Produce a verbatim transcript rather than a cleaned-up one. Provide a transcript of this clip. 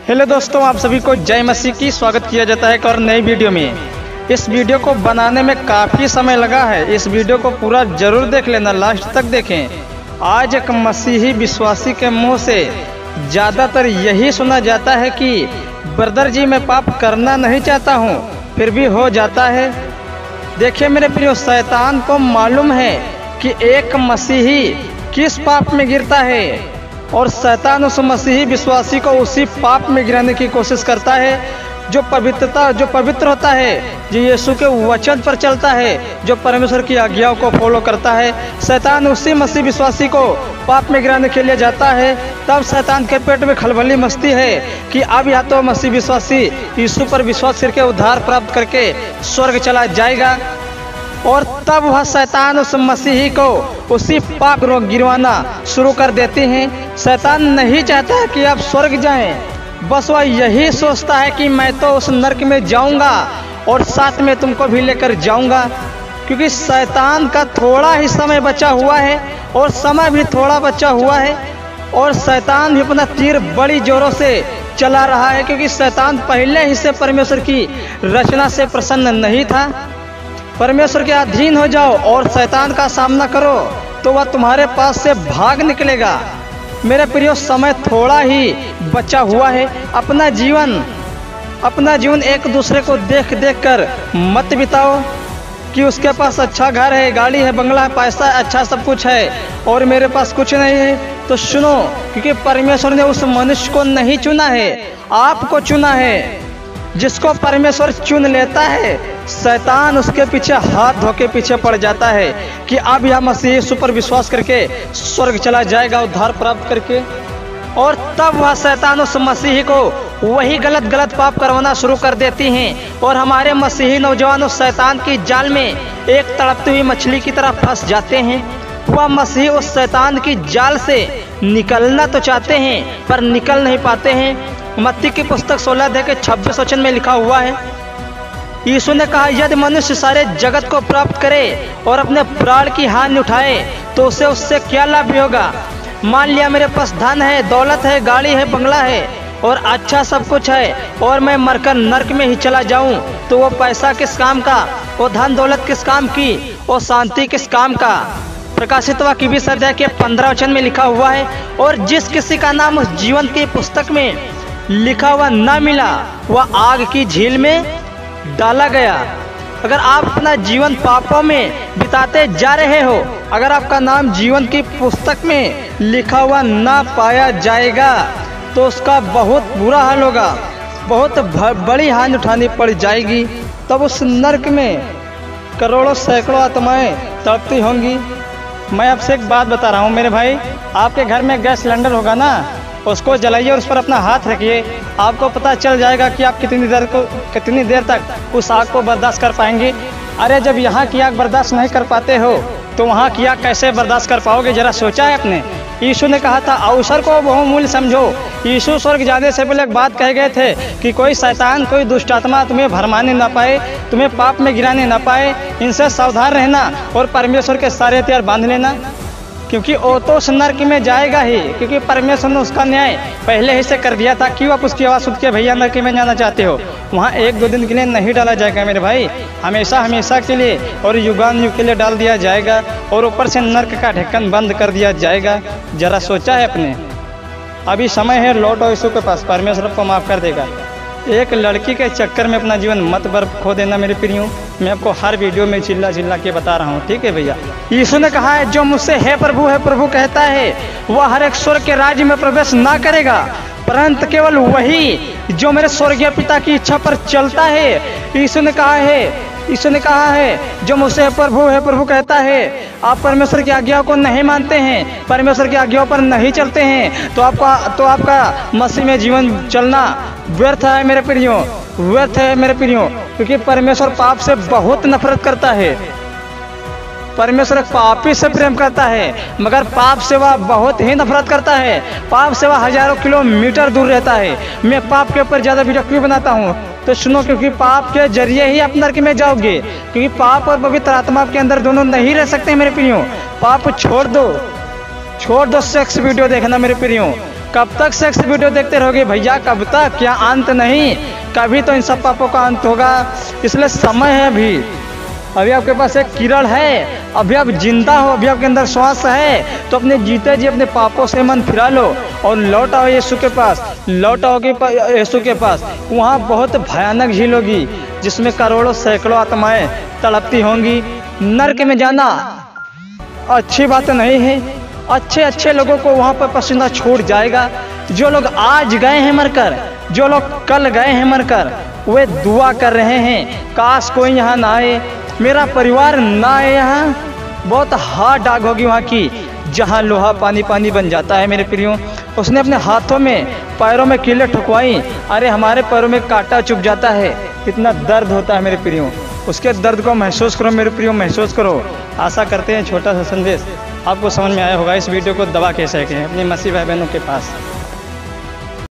Hello दोस्तों, आप सभी को जय मसीह की स्वागत किया जाता है एक और नई वीडियो में। इस वीडियो को बनाने में काफ़ी समय लगा है। इस वीडियो को पूरा जरूर देख लेना, लास्ट तक देखें। आज एक मसीही विश्वासी के मुंह से ज़्यादातर यही सुना जाता है कि ब्रदर जी मैं पाप करना नहीं चाहता हूँ, फिर भी हो जाता है। देखिए मेरे प्रियो, शैतान को मालूम है कि एक मसीही किस पाप में गिरता है और शैतान उस मसीही विश्वासी को उसी पाप में गिराने की कोशिश करता है। जो पवित्रता जो पवित्र होता है, जो यीशु के वचन पर चलता है, जो परमेश्वर की आज्ञाओं को फॉलो करता है, शैतान उसी मसीह विश्वासी को पाप में गिराने के लिए जाता है। तब शैतान के पेट में खलबली मचती है कि अब या तो मसीह विश्वासी यीशु पर विश्वास करके उद्धार प्राप्त करके स्वर्ग चला जाएगा, और तब वह शैतान उस मसीही को उसी पाप में गिरवाना शुरू कर देते हैं। शैतान नहीं चाहता है कि आप स्वर्ग जाएं, बस वह यही सोचता है कि मैं तो उस नरक में जाऊंगा और साथ में तुमको भी लेकर जाऊंगा, क्योंकि शैतान का थोड़ा ही समय बचा हुआ है और समय भी थोड़ा बचा हुआ है, और शैतान भी अपना तीर बड़ी जोरों से चला रहा है, क्योंकि शैतान पहले ही से परमेश्वर की रचना से प्रसन्न नहीं था। परमेश्वर के अधीन हो जाओ और शैतान का सामना करो तो वह तुम्हारे पास से भाग निकलेगा। मेरे प्रियो, समय थोड़ा ही बचा हुआ है। अपना जीवन अपना जीवन एक दूसरे को देख देख कर मत बिताओ कि उसके पास अच्छा घर है, गाड़ी है, बंगला है, पैसा है, अच्छा सब कुछ है और मेरे पास कुछ नहीं है। तो सुनो, क्योंकि परमेश्वर ने उस मनुष्य को नहीं चुना है, आपको चुना है। जिसको परमेश्वर चुन लेता है, शैतान उसके पीछे हाथ धो के पीछे पड़ जाता है कि अब यह मसीह यीशु पर विश्वास करके स्वर्ग चला जाएगा उद्धार प्राप्त करके। और तब वह शैतान उस मसीही को वही गलत गलत पाप करवाना शुरू कर देती हैं, और हमारे मसीही नौजवान उस शैतान की जाल में एक तड़पती हुई मछली की तरह फंस जाते हैं। वह मसीही उस शैतान की जाल से निकलना तो चाहते हैं पर निकल नहीं पाते हैं। मत्ती की पुस्तक सोलह अध्याय के छब्बीस वचन में लिखा हुआ है, यीशु ने कहा, यदि मनुष्य सारे जगत को प्राप्त करे और अपने प्राण की हानि उठाए तो उसे उससे क्या लाभ भी होगा। मान लिया मेरे पास धन है, दौलत है, गाड़ी है, बंगला है और अच्छा सब कुछ है, और मैं मरकर नरक में ही चला जाऊं, तो वो पैसा किस काम का, वो धन दौलत किस काम की, वो शांति किस काम का। प्रकाशित वाक्य बीस अध्याय के पंद्रह वचन में लिखा हुआ है, और जिस किसी का नाम उस जीवन की पुस्तक में लिखा हुआ न मिला वह आग की झील में डाला गया। अगर आप अपना जीवन पापों में बिताते जा रहे हो, अगर आपका नाम जीवन की पुस्तक में लिखा हुआ ना पाया जाएगा तो उसका बहुत बुरा हाल होगा, बहुत बड़ी हानि उठानी पड़ जाएगी। तब उस नरक में करोड़ों सैकड़ों आत्माएं तड़पती होंगी। मैं आपसे एक बात बता रहा हूँ मेरे भाई, आपके घर में गैस सिलेंडर होगा ना, उसको जलाइए और उस पर अपना हाथ रखिए, आपको पता चल जाएगा कि आप कितनी देर को कितनी देर तक उस आग को बर्दाश्त कर पाएंगे। अरे जब यहाँ की आग बर्दाश्त नहीं कर पाते हो तो वहाँ की आग कैसे बर्दाश्त कर पाओगे, जरा सोचा है आपने। यीशु ने कहा था, अवसर को बहुमूल्य समझो। यीशु स्वर्ग जाने से पहले एक बात कह गए थे कि कोई शैतान, कोई दुष्ट आत्मा तुम्हें भरमाने ना पाए, तुम्हें पाप में गिराने ना पाए, इनसे सावधान रहना और परमेश्वर के सारे हथियार बांध लेना, क्योंकि वो तो उस नरक में जाएगा ही, क्योंकि परमेश्वर ने उसका न्याय पहले ही से कर दिया था। क्यों आप उसकी आवाज़ सुन के भैया नरक में जाना चाहते हो। वहाँ एक दो दिन के लिए नहीं डाला जाएगा मेरे भाई, हमेशा हमेशा के लिए और युगान युग के लिए डाल दिया जाएगा, और ऊपर से नरक का ढक्कन बंद कर दिया जाएगा। जरा सोचा है अपने, अभी समय है, लौटो यीशु के पास, परमेश्वर आपको माफ़ कर देगा। एक लड़की के चक्कर में अपना जीवन मत बर्फ खो देना मेरे प्रियो। मैं आपको हर वीडियो में चिल्ला चिल्ला के बता रहा हूँ, ठीक है भैया। यीशु ने कहा है, जो मुझसे है प्रभु है प्रभु कहता है वह हर एक स्वर्ग के राज्य में प्रवेश ना करेगा, परंतु केवल वही जो मेरे स्वर्गीय पिता की इच्छा पर चलता है। यीशु ने कहा है यीशु ने कहा है जो मुझसे प्रभु है प्रभु कहता है, आप परमेश्वर की आज्ञाओं को नहीं मानते हैं, परमेश्वर की आज्ञाओं पर नहीं चलते हैं, तो आपका तो आपका मसीह में जीवन चलना व्यर्थ है मेरे प्रियो, व्यर्थ है मेरे प्रियो। क्योंकि परमेश्वर पाप से बहुत नफरत करता है। परमेश्वर पापी से प्रेम करता है, मगर पाप से वह बहुत ही नफरत करता है। पाप से वह हजारों किलोमीटर दूर रहता है। मैं पाप के ऊपर ज़्यादा वीडियो क्यों बनाता हूँ, तो सुनो, क्योंकि पाप के जरिए ही आप नरक में जाओगे, क्योंकि पाप और पवित्र आत्मा के अंदर दोनों नहीं रह सकते मेरे प्रियो। पाप छोड़ दो, छोड़ दो सेक्स वीडियो देखना मेरे प्रियो, कब तक सेक्स वीडियो देखते रहोगे भैया, कब तक? क्या अंत नहीं? कभी तो इन सब पापों का अंत होगा। इसलिए समय है अभी, अभी आपके पास एक किरण है, अभी आप जिंदा हो, अभी आपके अंदर श्वास है, तो अपने जीते जी अपने पापों से मन फिरा लो और लौट आओ यीशु के पास, लौट आओगे यीशु के पास। वहाँ बहुत भयानक झील होगी जिसमें करोड़ों सैकड़ों आत्माएं तड़पती होंगी। नर्क में जाना अच्छी बात नहीं है। अच्छे अच्छे लोगों को वहाँ पर पसीना छोड़ जाएगा। जो लोग आज गए हैं मरकर, जो लोग कल गए हैं मरकर, वे दुआ कर रहे हैं काश कोई यहाँ ना आए, मेरा परिवार ना आए यहाँ। बहुत हार्ड आग होगी वहाँ की, जहाँ लोहा पानी पानी बन जाता है। मेरे प्रियो, उसने अपने हाथों में पैरों में कीलें ठुकवाई, अरे हमारे पैरों में कांटा चुभ जाता है, इतना दर्द होता है मेरे प्रियो। उसके दर्द को महसूस करो मेरे प्रियो, महसूस करो। आशा करते हैं छोटा सा संदेश आपको समझ में आया होगा। इस वीडियो को दबा के सकें अपनी मसीह भाई बहनों के पास।